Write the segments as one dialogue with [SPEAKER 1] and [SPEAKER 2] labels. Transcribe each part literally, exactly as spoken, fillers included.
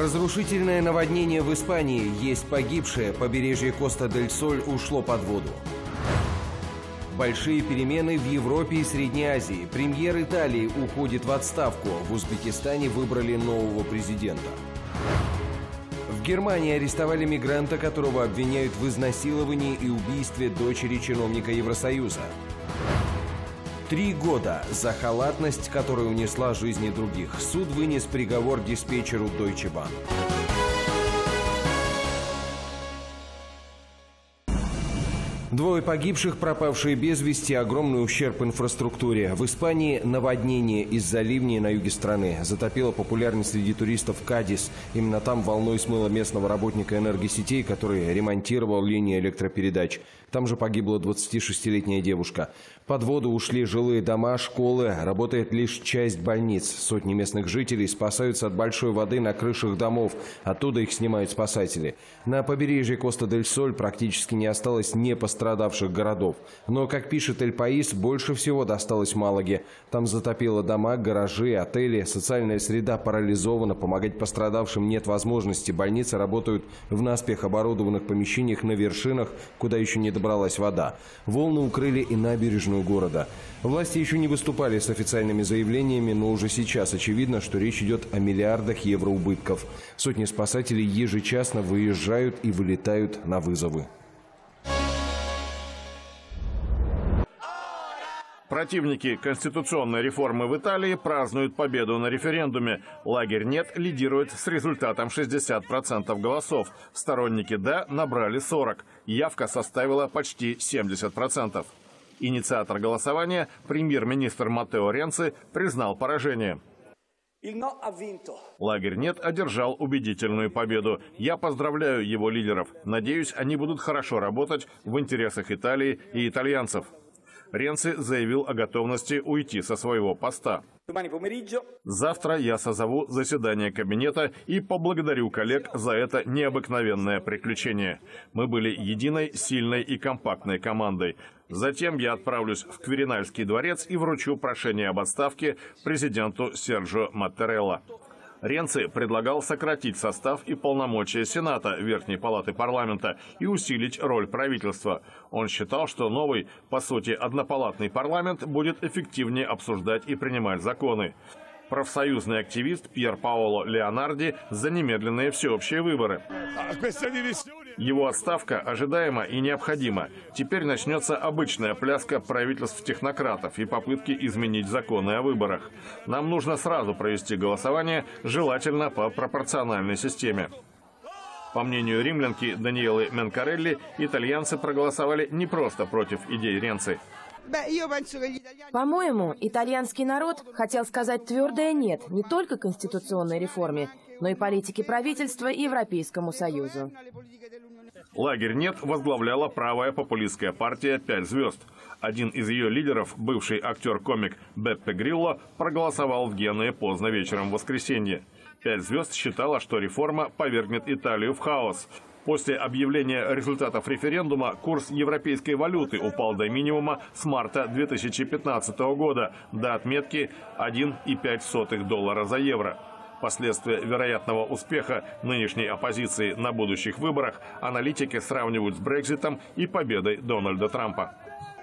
[SPEAKER 1] Разрушительное наводнение в Испании. Есть погибшие. Побережье Коста-дель-Соль ушло под воду. Большие перемены в Европе и Средней Азии. Премьер Италии уходит в отставку. В Узбекистане выбрали нового президента. В Германии арестовали мигранта, которого обвиняют в изнасиловании и убийстве дочери чиновника Евросоюза. Три года за халатность, которая унесла жизни других. Суд вынес приговор диспетчеру Deutsche Bahn. Двое погибших, пропавшие без вести, огромный ущерб инфраструктуре. В Испании наводнение из-за ливней на юге страны. Затопило популярный среди туристов Кадис. Именно там волной смыло местного работника энергосетей, который ремонтировал линии электропередач. Там же погибла двадцатишестилетняя девушка. Под воду ушли жилые дома, школы. Работает лишь часть больниц. Сотни местных жителей спасаются от большой воды на крышах домов. Оттуда их снимают спасатели. На побережье Коста-дель-Соль практически не осталось не пострадавших городов. Но, как пишет Эль Паис, больше всего досталось Малаге. Там затопило дома, гаражи, отели. Социальная среда парализована. Помогать пострадавшим нет возможности. Больницы работают в наспех оборудованных помещениях на вершинах, куда еще не добралась вода. Волны укрыли и набережную города. Власти еще не выступали с официальными заявлениями, но уже сейчас очевидно, что речь идет о миллиардах евро убытков. Сотни спасателей ежечасно выезжают и вылетают на вызовы.
[SPEAKER 2] Противники конституционной реформы в Италии празднуют победу на референдуме. Лагерь «Нет» лидирует с результатом шестьдесят процентов голосов. Сторонники «Да» набрали сорок процентов. Явка составила почти семьдесят процентов. Инициатор голосования, премьер-министр Маттео Ренци, признал поражение. Лагерь «Нет» одержал убедительную победу. Я поздравляю его лидеров. Надеюсь, они будут хорошо работать в интересах Италии и итальянцев. Ренци заявил о готовности уйти со своего поста. Завтра я созову заседание кабинета и поблагодарю коллег за это необыкновенное приключение. Мы были единой, сильной и компактной командой. Затем я отправлюсь в Квиринальский дворец и вручу прошение об отставке президенту Серджио Маттерелла. Ренци предлагал сократить состав и полномочия Сената Верхней палаты парламента и усилить роль правительства. Он считал, что новый, по сути, однопалатный парламент будет эффективнее обсуждать и принимать законы. Профсоюзный активист Пьер Паоло Леонарди за немедленные всеобщие выборы. Его отставка ожидаема и необходима. Теперь начнется обычная пляска правительств-технократов и попытки изменить законы о выборах. Нам нужно сразу провести голосование, желательно по пропорциональной системе. По мнению римлянки Даниэлы Менкарелли, итальянцы проголосовали не просто против идей Ренци.
[SPEAKER 3] По-моему, итальянский народ хотел сказать твердое «нет» не только конституционной реформе, но и политике правительства и Европейскому Союзу.
[SPEAKER 2] Лагерь «Нет» возглавляла правая популистская партия «Пять звезд». Один из ее лидеров, бывший актер-комик Беппе Грилло, проголосовал в Генуе поздно вечером в воскресенье. «Пять звезд» считала, что реформа повергнет Италию в хаос. После объявления результатов референдума курс европейской валюты упал до минимума с марта две тысячи пятнадцатого года, до отметки один и пять сотых доллара за евро. Последствия вероятного успеха нынешней оппозиции на будущих выборах аналитики сравнивают с Брекситом и победой Дональда Трампа.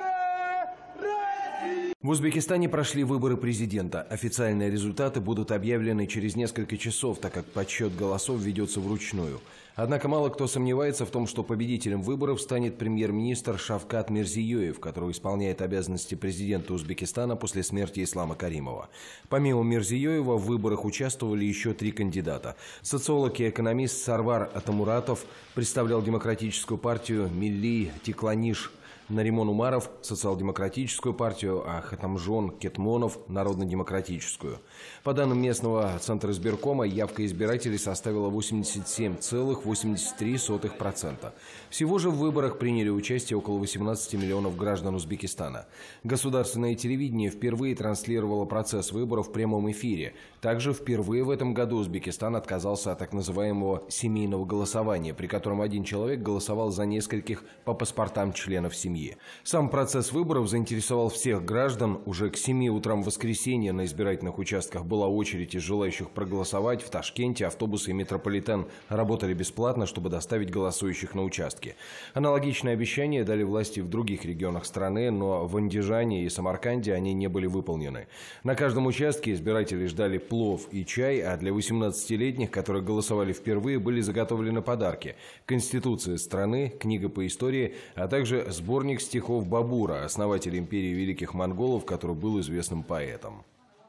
[SPEAKER 1] В Узбекистане прошли выборы президента. Официальные результаты будут объявлены через несколько часов, так как подсчет голосов ведется вручную. Однако мало кто сомневается в том, что победителем выборов станет премьер-министр Шавкат Мирзиёев, который исполняет обязанности президента Узбекистана после смерти Ислама Каримова. Помимо Мирзиёева в выборах участвовали еще три кандидата. Социолог и экономист Сарвар Атамуратов представлял демократическую партию «Милли Текланиш», Наримон Умаров – социал-демократическую партию, а Хатамжон Кетмонов – народно-демократическую. По данным местного центра избиркома, явка избирателей составила восемьдесят семь целых восемьдесят три сотых процента. Всего же в выборах приняли участие около восемнадцати миллионов граждан Узбекистана. Государственное телевидение впервые транслировало процесс выборов в прямом эфире. Также впервые в этом году Узбекистан отказался от так называемого семейного голосования, при котором один человек голосовал за нескольких по паспортам членов семьи. семьи. Сам процесс выборов заинтересовал всех граждан. Уже к семи утрам воскресенья на избирательных участках была очередь из желающих проголосовать. В Ташкенте автобусы и метрополитен работали бесплатно, чтобы доставить голосующих на участки. Аналогичное обещание дали власти в других регионах страны, но в Андижане и Самарканде они не были выполнены. На каждом участке избиратели ждали плов и чай, а для восемнадцатилетних, которые голосовали впервые, были заготовлены подарки: Конституция страны, книга по истории, а также сборник стихов Бабура, основателя империи великих монголов, который был известным поэтом.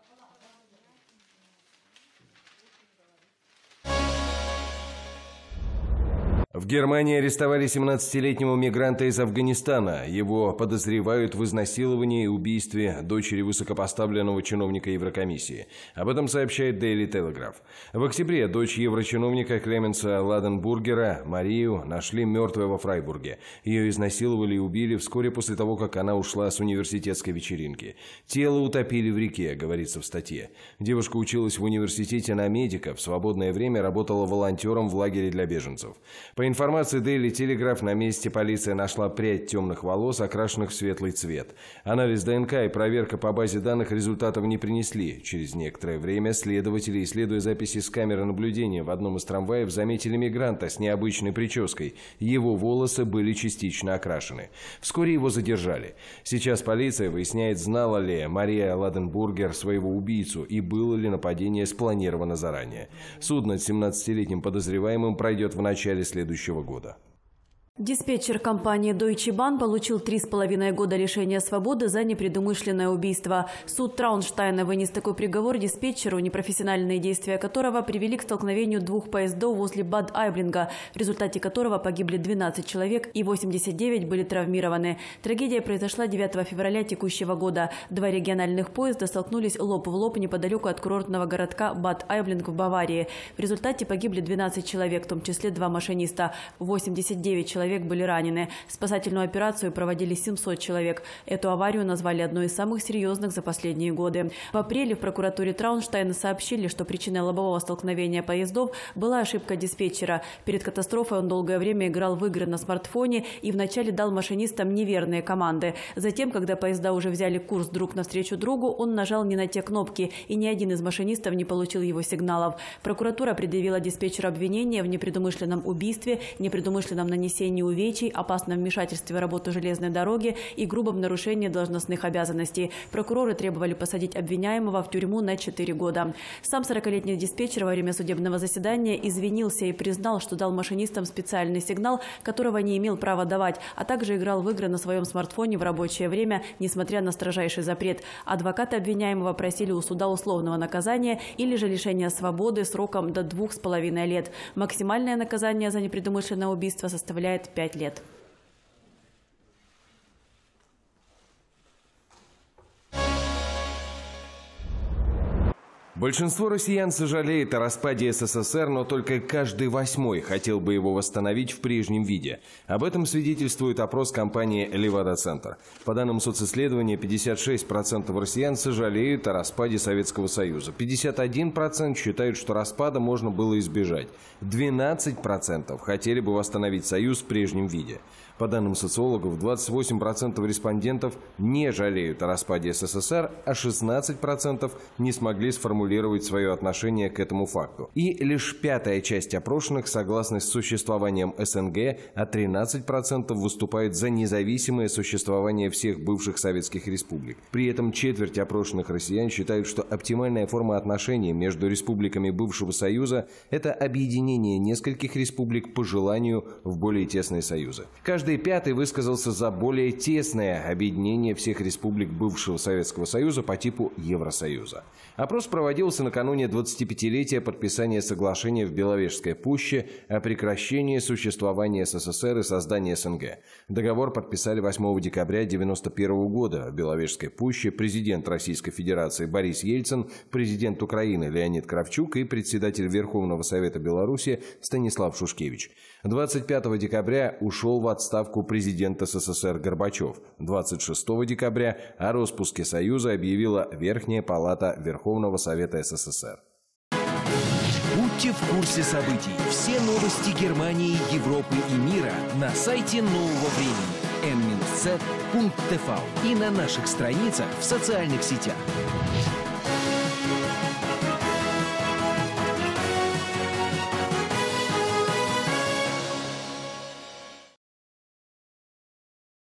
[SPEAKER 1] В Германии арестовали семнадцатилетнего мигранта из Афганистана. Его подозревают в изнасиловании и убийстве дочери высокопоставленного чиновника Еврокомиссии. Об этом сообщает Daily Telegraph. В октябре дочь еврочиновника Клеменса Ладенбургера, Марию, нашли мертвой во Фрайбурге. Ее изнасиловали и убили вскоре после того, как она ушла с университетской вечеринки. Тело утопили в реке, говорится в статье. Девушка училась в университете на медика, в свободное время работала волонтером в лагере для беженцев. По информации Daily Telegraph, на месте полиция нашла прядь темных волос, окрашенных в светлый цвет. Анализ ДНК и проверка по базе данных результатов не принесли. Через некоторое время следователи, исследуя записи с камеры наблюдения в одном из трамваев, заметили мигранта с необычной прической. Его волосы были частично окрашены. Вскоре его задержали. Сейчас полиция выясняет, знала ли Мария Ладенбургер своего убийцу и было ли нападение спланировано заранее. Суд над семнадцатилетним подозреваемым пройдет в начале следующего года.
[SPEAKER 4] Диспетчер компании Deutsche Bahn получил три с половиной года лишения свободы за непредумышленное убийство. Суд Траунштайна вынес такой приговор диспетчеру, непрофессиональные действия которого привели к столкновению двух поездов возле Бад-Айблинга, в результате которого погибли двенадцать человек и восемьдесят девять были травмированы. Трагедия произошла девятого февраля текущего года. Два региональных поезда столкнулись лоб в лоб неподалеку от курортного городка Бад-Айблинг в Баварии. В результате погибли двенадцать человек, в том числе два машиниста. восемьдесят девять человек были ранены. Спасательную операцию проводили семьсот человек. Эту аварию назвали одной из самых серьезных за последние годы. В апреле в прокуратуре Траунштайна сообщили, что причиной лобового столкновения поездов была ошибка диспетчера. Перед катастрофой он долгое время играл в игры на смартфоне и вначале дал машинистам неверные команды. Затем, когда поезда уже взяли курс друг навстречу другу, он нажал не на те кнопки, и ни один из машинистов не получил его сигналов. Прокуратура предъявила диспетчеру обвинение в непредумышленном убийстве, непредумышленном нанесении увечий, опасном вмешательстве в работу железной дороги и грубом нарушении должностных обязанностей. Прокуроры требовали посадить обвиняемого в тюрьму на четыре года. Сам сорокалетний диспетчер во время судебного заседания извинился и признал, что дал машинистам специальный сигнал, которого не имел права давать, а также играл в игры на своем смартфоне в рабочее время, несмотря на строжайший запрет. Адвокаты обвиняемого просили у суда условного наказания или же лишения свободы сроком до двух с половиной лет. Максимальное наказание за непредумышленное убийство составляет пять лет.
[SPEAKER 1] Большинство россиян сожалеет о распаде СССР, но только каждый восьмой хотел бы его восстановить в прежнем виде. Об этом свидетельствует опрос компании «Левада-Центр». По данным социсследования, пятьдесят шесть процентов россиян сожалеют о распаде Советского Союза. пятьдесят один процент считают, что распада можно было избежать. двенадцать процентов хотели бы восстановить Союз в прежнем виде. По данным социологов, двадцать восемь процентов респондентов не жалеют о распаде СССР, а шестнадцать процентов не смогли сформулировать свое отношение к этому факту. И лишь пятая часть опрошенных согласны с существованием СНГ, а тринадцать процентов выступают за независимое существование всех бывших советских республик. При этом четверть опрошенных россиян считают, что оптимальная форма отношений между республиками бывшего Союза – это объединение нескольких республик по желанию в более тесные союзы. Каждый пятый высказался за более тесное объединение всех республик бывшего Советского Союза по типу Евросоюза. Опрос проводился накануне двадцатипятилетия подписания соглашения в Беловежской пуще о прекращении существования СССР и создании СНГ. Договор подписали восьмого декабря девяносто первого года в Беловежской пуще президент Российской Федерации Борис Ельцин, президент Украины Леонид Кравчук и председатель Верховного Совета Беларуси Станислав Шушкевич. двадцать пятого декабря ушел в отставку президент СССР Горбачев. двадцать шестого декабря о распуске Союза объявила Верхняя Палата Верховного Совета СССР.
[SPEAKER 5] Будьте в курсе событий. Все новости Германии, Европы и мира на сайте Нового времени. эн минус цэ точка тэ вэ и на наших страницах в социальных сетях.